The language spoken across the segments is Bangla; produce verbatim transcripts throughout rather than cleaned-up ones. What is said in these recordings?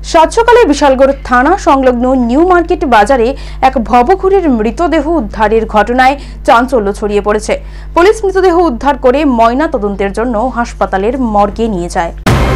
সাত সকালে বিশালগড় থানা সংলগ্ন নিউ মার্কেট বাজারে এক ভবঘুরের মৃতদেহ উদ্ধারের ঘটনায় চাঞ্চল্য ছড়িয়ে পড়েছে। পুলিশ মৃতদেহ উদ্ধার করে ময়না তদন্তের জন্য হাসপাতালের মর্গে নিয়ে যায়।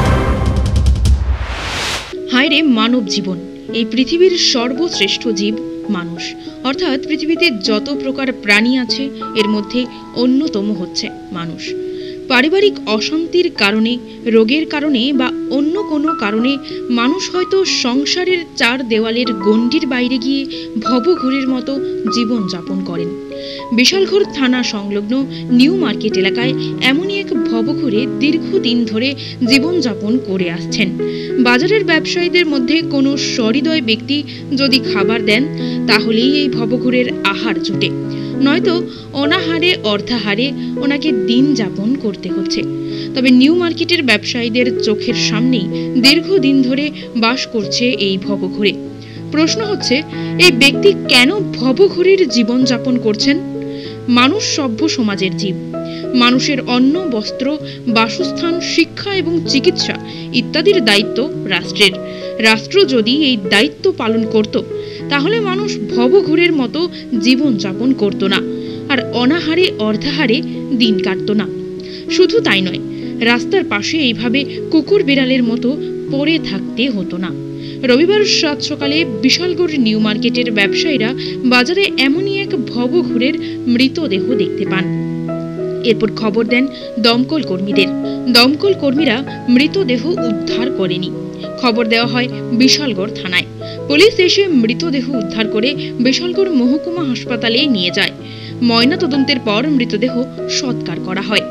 হায়রে মানব জীবন, এই পৃথিবীর সর্বশ্রেষ্ঠ জীব মানুষ, অর্থাৎ পৃথিবীতে যত প্রকার প্রাণী আছে এর মধ্যে অন্যতম হচ্ছে মানুষ। পারিবারিক অশান্তির কারণে, রোগের কারণে বা অন্য কোনো কারণে মানুষ হয়তো সংসারের চার দেওয়ালের গণ্ডির বাইরে গিয়ে ভবঘুরের মতো জীবনযাপন করেন। বিশালগড় থানা সংলগ্ন নিউ মার্কেট এলাকায় এমনই এক ভবঘুরে দীর্ঘদিন ধরে জীবনযাপন করে আসছেন। বাজারের ব্যবসায়ীদের মধ্যে কোনো সহৃদয় ব্যক্তি যদি খাবার দেন তাহলেই এই ভবঘুরের আহার জুটে, নয়তো অনাহারে অর্ধাহারে ওনাকে দিন যাপন করতে হচ্ছে। তবে নিউ মার্কেটের ব্যবসায়ীদের চোখের সামনেই দীর্ঘদিন ধরে বাস করছে এই ভবঘুরে। প্রশ্ন হচ্ছে, এই ব্যক্তি কেন ভবঘুরের জীবনযাপন করছেন? মানুষ সভ্য সমাজের জীব। মানুষের অন্ন, বস্ত্র, বাসস্থান, শিক্ষা এবং চিকিৎসা ইত্যাদির দায়িত্ব রাষ্ট্রের। রাষ্ট্র যদি এই দায়িত্ব পালন করত তাহলে মানুষ ভবঘুরের মতো জীবনযাপন করত না, আর অনাহারে অর্ধাহারে দিন কাটত না। শুধু তাই নয়, রাস্তার পাশে এইভাবে কুকুর বিড়ালের মতো পড়ে থাকতে হতো না। রবিবার সাত সকালে বিশালগড় নিউ মার্কেটের ব্যবসায়ীরা বাজারে এমনই এক ভবঘুরের মৃতদেহ দেখতে পান। এরপর খবর দেন দমকল কর্মীদের। দমকল কর্মীরা মৃতদেহ উদ্ধার করেনি। খবর দেওয়া হয় বিশালগড় থানায়। পুলিশ এসে মৃতদেহ উদ্ধার করে বিশালগড় মহকুমা হাসপাতালে নিয়ে যায়। ময়না তদন্তের পর মৃতদেহ সৎকার করা হয়।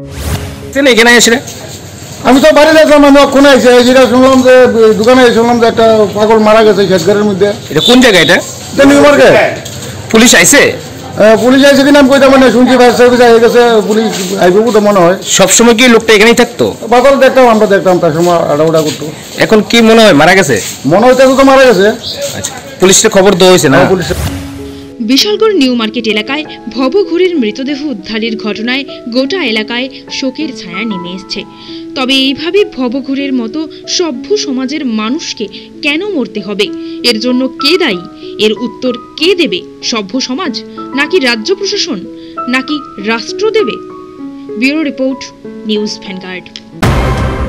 আমি তো বাড়ি দেখলাম, আমি কোন যেটা শুনলাম যে দোকানে শুনলাম যে একটা পাগল মারা গেছে খেতঘরের মধ্যে। এটা কোন জায়গা? এটা নিউ মার্কেট। পুলিশ আইছে? পুলিশ আইছে কিনা আমি কইতাম না, শুনছি ফায়ার সার্ভিস আই গেছে, পুলিশ আইব তো মনে হয়। সবসময় কি লোকটা এখানেই থাকতো? পাগল দেখতাম, আমরা দেখতাম তার সময় আড়াউড়া করতো। এখন কি মনে হয় মারা গেছে? মনে হইতেছে তো মারা গেছে। আচ্ছা, পুলিশের খবর দেওয়া হয়েছে না? পুলিশ। বিশালগড় নিউ মার্কেট এলাকায় ভবঘুরের মৃতদেহ উদ্ধারের ঘটনায় গোটা এলাকায় শোকের ছায়া নেমে এসছে। তবে এইভাবে ভবঘুরের মতো সভ্য সমাজের মানুষকে কেন মরতে হবে? এর জন্য কে দায়ী? এর উত্তর কে দেবে? সভ্য সমাজ, নাকি রাজ্য প্রশাসন, নাকি রাষ্ট্র দেবে? Bureau report, news vanguard.